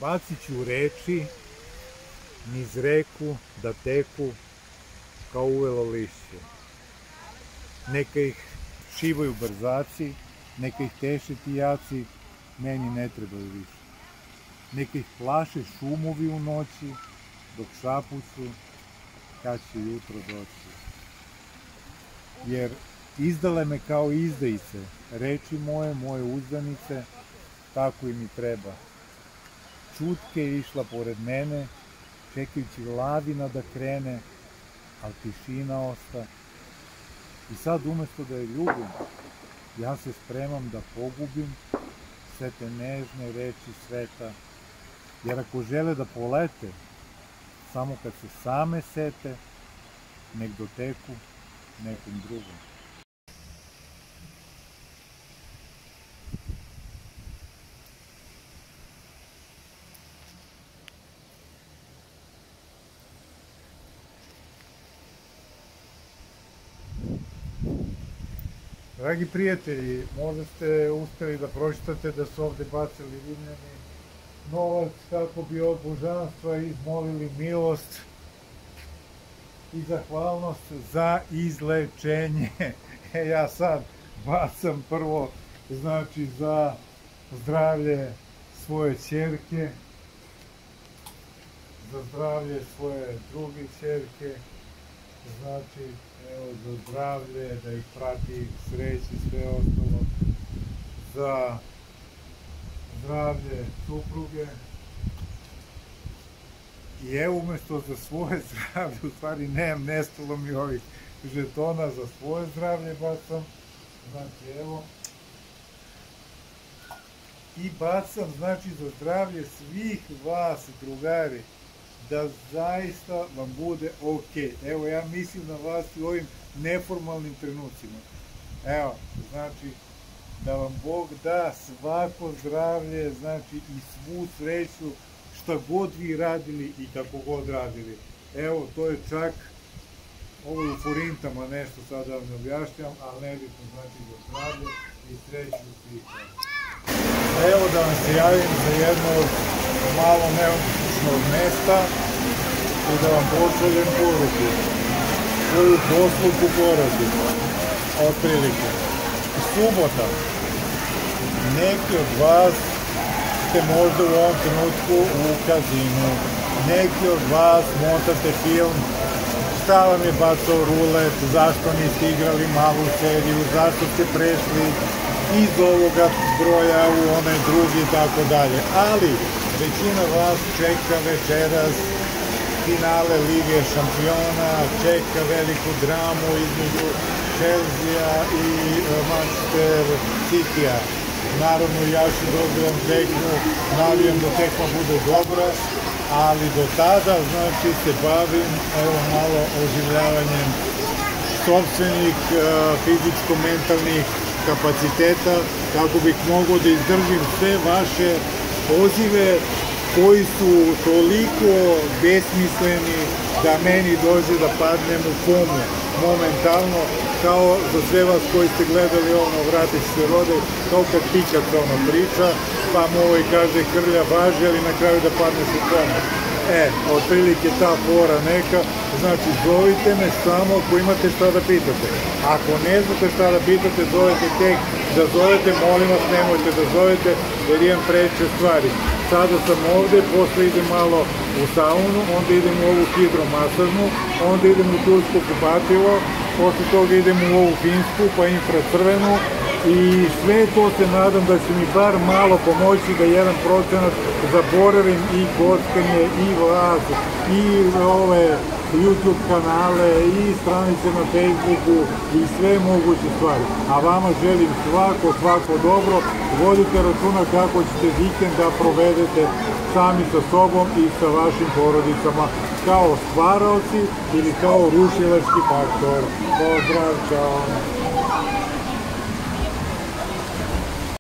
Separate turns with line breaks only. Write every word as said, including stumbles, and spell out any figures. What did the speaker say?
bacit ću reči niz reku da teku kao uvelo lišće. Neka ih šivaju brzaci, neka ih teše tijaci, meni ne trebaju više. Neka ih plaše šumovi u noći, dok šapuću kad će jutro doći. Jer izdale me kao izdajice, reči moje, moje uzdanice, tako i mi treba. Čutke je išla pored mene, čekajući lavina da krene, ali tišina osta. I sad umjesto da je ljubim, ja se spremam da pogubim sve te nežne reči sveta, jer ako žele da polete, samo kad se same sete, nek doteku nekom drugom. Dragi prijatelji, možda ste uspeli da pročitate da su ovde bacili Rimljani novac kako bi od božanstva izmolili milost i zahvalnost za izlečenje. E, ja sad bacam prvo, znači, za zdravlje svoje ćerke, za zdravlje svoje druge ćerke, znači, evo, za zdravlje, da ih prati sreće i sve ostalo, za zdravlje supruge. I evo, umjesto za svoje zdravlje, u stvari nemam, nestalo mi ovih žetona, za svoje zdravlje bacam, znači, evo, i bacam, znači, za zdravlje svih vas, drugari, da zaista vam bude ok. Evo, ja mislim na vas i ovim neformalnim trenucima. Evo, znači, da vam Bog da svako zdravlje, znači, i svu sreću, šta god vi radili i kako god radili. Evo, to je čak, ovo je u forintama nešto sada da vam ne objašnjam, ali nebitno, znači, za zdravlje i sreću svih. Evo da vam se javim za jednog malo neobičnog mesta i da vam pošaljem poruku, svoju posluku poruku, otprilike. Subota. Neki od vas ste možda u ovom trenutku u kazinu, neki od vas montate film, šta vam je bacao rulet, zašto niste igrali malu seriju, zašto ste prešli iz ovoga broja u onaj drugi i tako dalje. Ali većina vas čeka večeras finale Lige šampiona, čeka veliku dramu između Chelsea i Manchester City-a. Naravno, ja ću dobijem tekmu, navijam da tekma bude dobra, ali do tada, znači, se bavim, evo, malo oživljavanjem sopstvenih fizičko-mentalnih kapaciteta, kako bih mogao da izdržim sve vaše pozive koji su toliko besmisleni da meni dođe da padnem u komu momentalno, kao za sve vas koji ste gledali ono Vratić se rode, kao kad Pikac ono priča, pa mu ovaj kaže krlja važi, ali na kraju da padneš u komu. E, otprilike ta fora neka, znači zovite me samo ako imate šta da pitate. Ako ne znate šta da pitate, zovete tek da zovete, molim vas nemojte da zovete jer imam preče stvari. Sada sam ovde, posle idem malo u saunu, onda idem u ovu hidromasažnu, onda idem u tursko kupatilo, posle toga idem u ovu finsku, pa infracrvenu i sve to se nadam da će mi bar malo pomoći da jedan procenat zaboravim i kockanje, i vlaz, i ove YouTube kanale, i stranice na Facebooku i sve moguće stvari. A vama želim svako, svako dobro. Vodite računa kako ćete vikend da provedete sami sa sobom i sa vašim porodicama kao stvaraoci ili kao rušilački faktor. Pozdrav, čao!